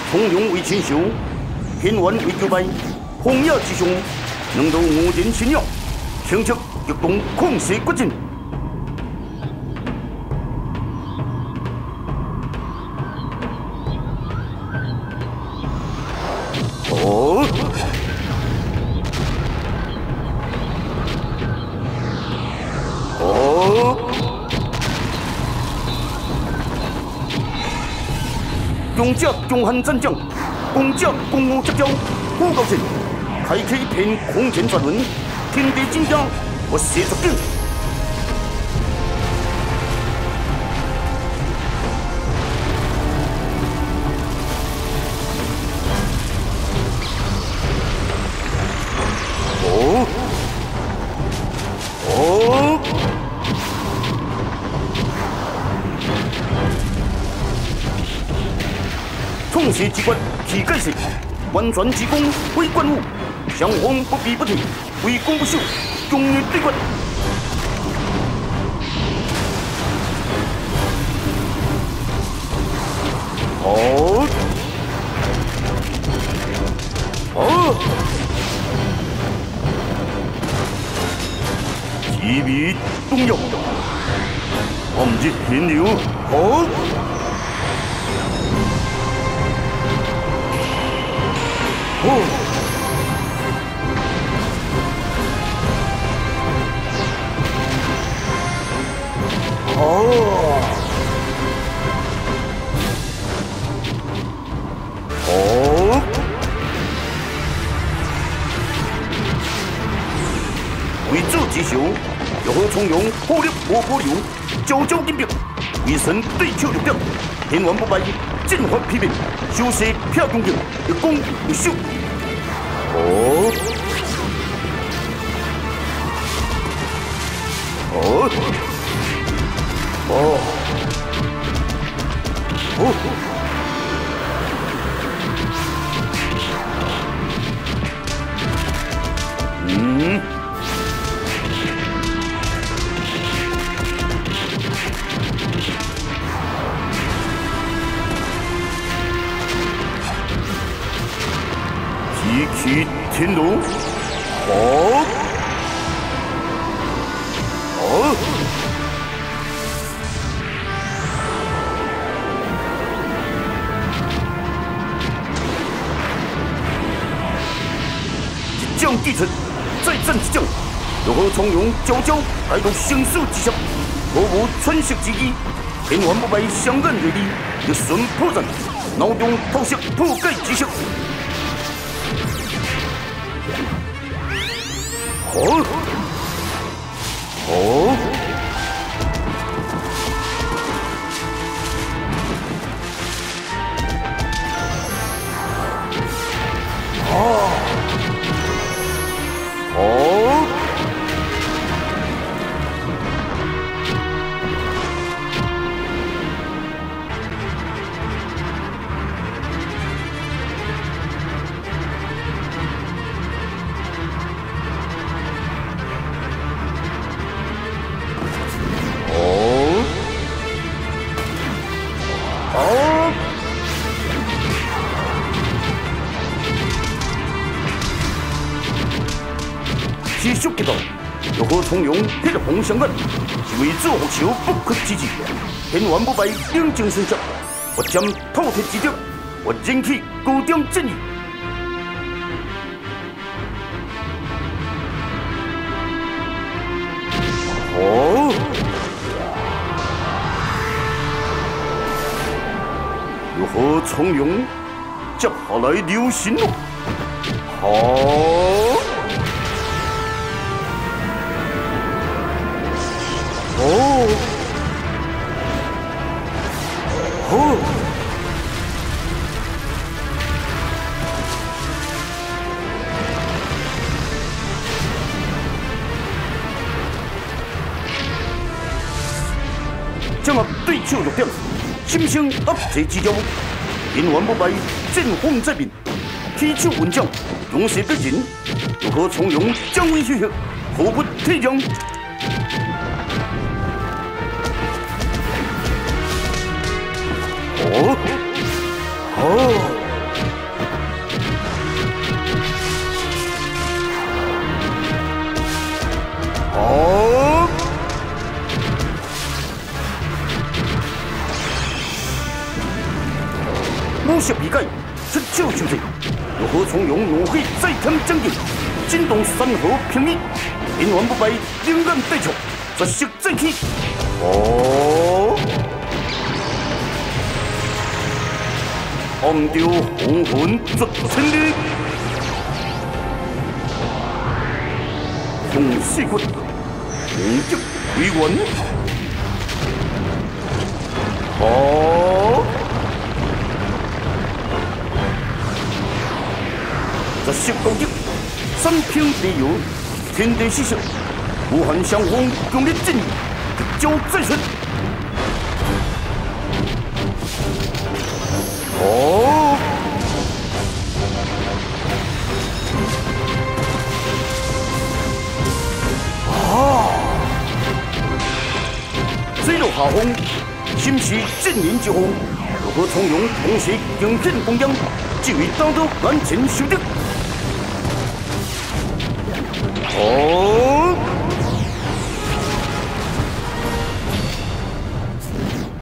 从容为千秋，天完为九败，红野之雄，能斗无人信仰，庆祝激动抗世决战。哦。 勇者强悍战将，攻者攻武接招，虎高神，开启一片空前传闻，天地真惊，我写出境。哦，哦。 创世之quyết，其解释，完全之功非冠武，双方不避不退，为攻不守，强烈对决。好，好，奇味中药，暗日天流，好。 哦，哦，哦，为主之秀，又好从容，火力无保留，招招紧迫，为神对手弱点，天王不败，剑法批评，修势飘攻击，一攻一守。 哦，哦，哦，哦，嗯，奇奇天龙，好，好。 将继承，再战之将，如何从容佼佼来到生死之上，毫无喘息之意，天王不败相眼锐利，一瞬破绽，脑中透射破解之色。好，好，啊！ 哦，哦，哦。 继续激动，如何从容铁红相眼，是为主复仇不可之计。天王不败，冷静神色，我将饕餮之德，我引起高中正义。哦，如何从容？接下来留神咯。好。 哦，哦，掌握对手弱点，心生压制之中，天王不败，剑锋在面，起手稳将，勇士逼人，如何从容将威血血，毫不退让。 哦，哦。 有效比改，出手求胜，如何从容怒气再添将军，惊动山河平民，连环不败，两眼对冲，绝色再起。哦，暗调红魂绝千里，用四骨，攻击为源。哦。 绝色攻击，三平地游，天地失色，无限相逢，强烈震，一招再出。哦，啊！水落下风，心系震人之风，如何从容同时惊险攻央，只为当作眼前收得。